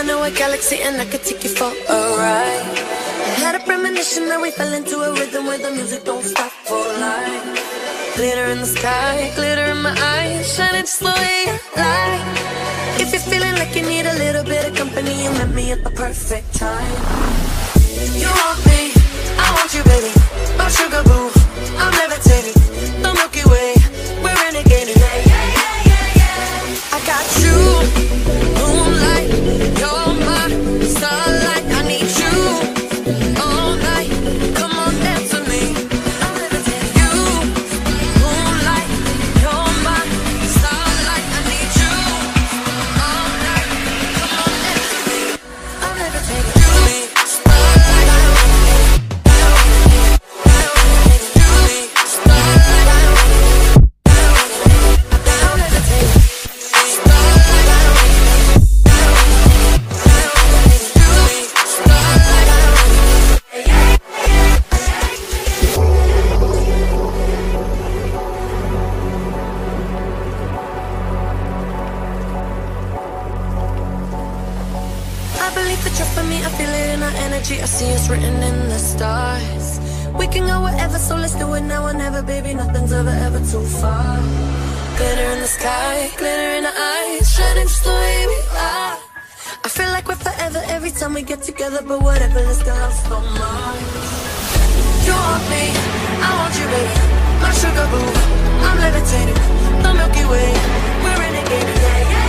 I know a galaxy and I could take you for a ride. Had a premonition that we fell into a rhythm where the music don't stop for life. Glitter in the sky, glitter in my eyes, shining just the way you like. If you're feeling like you need a little bit of company, you met me at the perfect time. You want me, I want you, baby. My sugar boo, I'm levitating. The Milky Way, we're renegading. I got you, moonlight, you're my starlight. I need you all night. Come on, dance with me. I'm levitating. You, moonlight, you're my starlight. I need you all night. Come on, dance with me. I'm levitating. You, me, starlight. I believe that you're for me, I feel it in our energy. I see us written in the stars. We can go wherever, so let's do it now or never, baby. Nothing's ever too far. Glitter in the sky, glitter in our eyes, shining just the way we are. I feel like we're forever every time we get together, but whatever, let's get lost on Mars. You want me, I want you, baby. My sugar boo, I'm levitating. The Milky Way, we're renegading. Yeah, yeah.